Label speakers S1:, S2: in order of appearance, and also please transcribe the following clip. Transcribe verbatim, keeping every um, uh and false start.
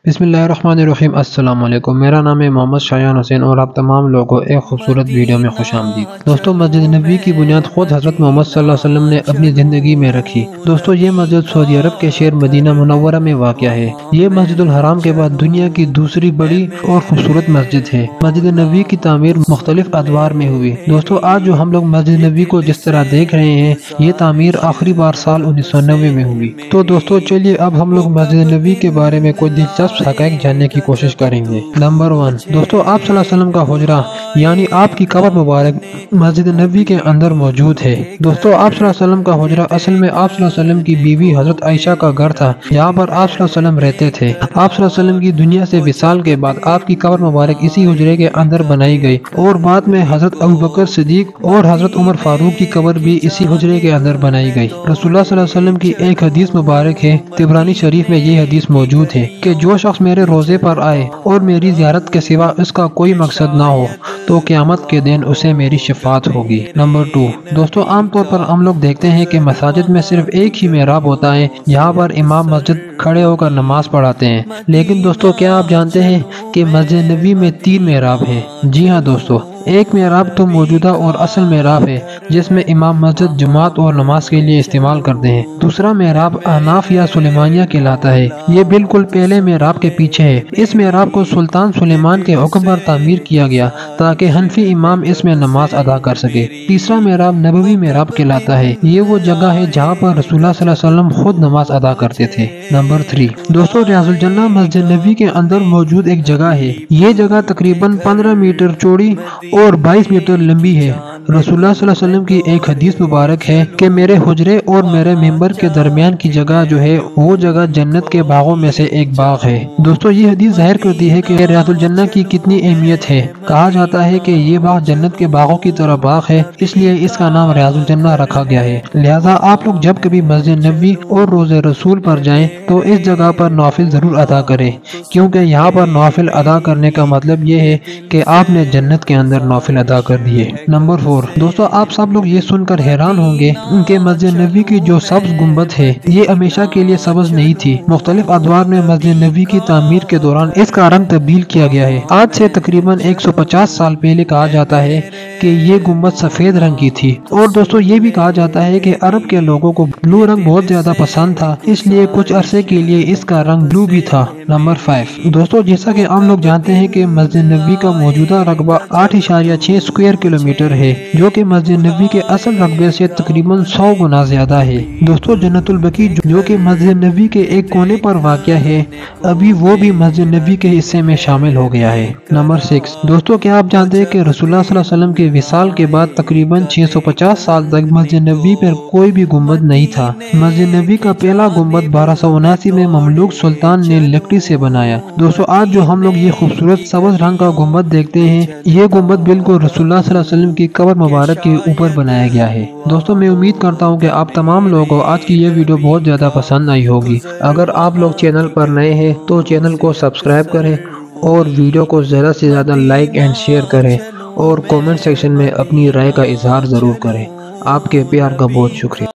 S1: बिस्मिल्लाहिर्रहमानिर्रहीम। अस्सलाम वालेकुम। मेरा नाम है मोहम्मद शायान हुसैन और आप तमाम लोगों को एक खूबसूरत वीडियो में खुश आमदीद। दोस्तों, मस्जिद नबी की बुनियाद खुद हज़रत मोहम्मद सल्लल्लाहु अलैहि वसल्लम ने अपनी ज़िंदगी में रखी। दोस्तों, ये मस्जिद सऊदी अरब के शहर मदीना मुनव्वरा में वाक़या है। ये मस्जिदुल हराम के बाद दुनिया की दूसरी बड़ी और खूबसूरत मस्जिद है। मस्जिद नबी की तामीर मुख्तलिफ अदवार में हुई। दोस्तों, आज जो हम लोग मस्जिद नबी को जिस तरह देख रहे हैं, ये तामीर आखिरी बार साल उन्नीस सौ नब्बे में हुई। तो दोस्तों, चलिए अब हम लोग मस्जिद नबी के बारे में कोई दिलचस्प हक़ाइक़ जानने की कोशिश करेंगे। नंबर वन, दोस्तों, आप सल्लल्लाहु अलैहि वसल्लम का हुजरा यानी आपकी कब्र मुबारक मस्जिद नबी के अंदर मौजूद है। दोस्तों, आप सल्लल्लाहु अलैहि वसल्लम का हुजरा असल में आप सल्लल्लाहु अलैहि वसल्लम की बीवी हजरत आयशा का घर था। यहाँ पर आप सल्लल्लाहु अलैहि वसल्लम रहते थे। आप सल्लल्लाहु अलैहि वसल्लम की दुनिया से विसाल के बाद आपकी कब्र मुबारक इसी हुजरे के अंदर बनाई गई और बाद में हजरत अबू बकर सिद्दीक और हजरत उमर फारूक की कब्र भी इसी हुजरे के अंदर बनाई गई। रसूलुल्लाह सल्लल्लाहु अलैहि वसल्लम की एक हदीस मुबारक है, तिबरानी शरीफ में ये हदीस मौजूद है कि जो शख्स मेरे रोजे पर आए और मेरी ज़ियारत के सिवा इसका कोई मकसद ना हो तो क़यामत के दिन उसे मेरी शफाअत होगी। नंबर टू, दोस्तों, आमतौर पर हम लोग देखते हैं कि मसाजिद में सिर्फ एक ही मेहराब होता है। यहाँ पर इमाम मस्जिद खड़े होकर नमाज पढ़ाते हैं। लेकिन दोस्तों, क्या आप जानते हैं कि मस्जिद नबी में तीन मेहराब हैं? जी हाँ दोस्तों, एक मेहराब तो मौजूदा और असल मेहराब है जिसमें इमाम मस्जिद जुमात और नमाज के लिए इस्तेमाल करते हैं। दूसरा मेहराब अहनाफ या सुलेमानिया कहलाता है। ये बिल्कुल पहले मेहराब के पीछे है। इस मेहराब को सुल्तान सुलेमान के हुक्म पर तामीर किया गया ताकि हनफी इमाम इसमें नमाज अदा कर सके। तीसरा मेहराब नबवी मेहराब कहलाता है। ये वो जगह है जहाँ पर रसूलुल्लाह सल्लल्लाहु अलैहि वसल्लम खुद नमाज अदा करते थे। नंबर थ्री, दोस्तों, रियाजुल जन्नह मस्जिद नबी के अंदर मौजूद एक जगह है। ये जगह तकरीबन पंद्रह मीटर चौड़ी और बाईस मीटर लंबी है। रसूलुल्लाह सल्लल्लाहु अलैहि वसल्लम की एक हदीस मुबारक है कि मेरे हुजरे और मेरे मिंबर के दरमियान की जगह जो है वो जगह जन्नत के बागों में से एक बाग है। दोस्तों, ये हदीस जाहिर करती है कि रियाजुल जन्नह की कितनी अहमियत है। कहा जाता है कि ये बाग जन्नत के बागों की तरह बाग है, इसलिए इसका नाम रियाजुल जन्नह रखा गया है। लिहाजा आप लोग जब कभी मस्जिद नबी और रोज़े रसूल पर जाएं तो इस जगह पर नवाफिल जरूर अदा करें, क्योंकि यहाँ पर नवाफिल अदा करने का मतलब ये है कि आपने जन्नत के अंदर नवाफिल अदा कर दिए। नंबर फोर, दोस्तों, आप सब लोग ये सुनकर हैरान होंगे कि मस्जिद नबी की जो सब्ज गुंबद है ये हमेशा के लिए सब्ज नहीं थी। मुख्तलिफ अदवार में मस्जिद नबी की तामीर के दौरान इसका रंग तब्दील किया गया है। आज से तकरीबन एक सौ पचास साल पहले कहा जाता है कि ये गुंबद सफेद रंग की थी। और दोस्तों, ये भी कहा जाता है कि अरब के लोगों को ब्लू रंग बहुत ज्यादा पसंद था, इसलिए कुछ अरसे के लिए इसका रंग ब्लू भी था। नंबर फाइव, दोस्तों, जैसा कि हम लोग जानते हैं कि मस्जिद नबी का मौजूदा रकबा आठ इशारिया छह स्क्वायर किलोमीटर है, जो कि मस्जिद नबी के असल रकबे से तकरीबन सौ गुना ज्यादा है। दोस्तों, जन्नतुल बकी जो कि मस्जिद नबी के एक कोने पर वाक़या है, अभी वो भी मस्जिद नबी के हिस्से में शामिल हो गया है। नंबर सिक्स, दोस्तों, क्या आप जानते हैं कि रसूलुल्लाह सल्लल्लाहु अलैहि वसल्लम के विसाल के बाद तकरीबन छह सौ पचास साल तक मस्जिद नबी पर कोई भी गुंबद नहीं था। मस्जिद नबी का पहला गुंबद बारह सौ उनासी में ममलूक सुल्तान ने लकड़ी से बनाया। दोस्तों, आज जो हम लोग ये खूबसूरत सबज रंग का गुंबद देखते हैं, ये गुंबद बिल्कुल रसूलुल्लाह सल्लल्लाहु अलैहि वसल्लम की कब्र मुबारक के ऊपर बनाया गया है। दोस्तों, मैं उम्मीद करता हूँ कि आप तमाम लोगों को आज की ये वीडियो बहुत ज्यादा पसंद आई होगी। अगर आप लोग चैनल पर नए हैं तो चैनल को सब्सक्राइब करें और वीडियो को ज़्यादा से ज़्यादा लाइक एंड शेयर करें और कमेंट सेक्शन में अपनी राय का इजहार ज़रूर करें। आपके प्यार का बहुत शुक्रिया।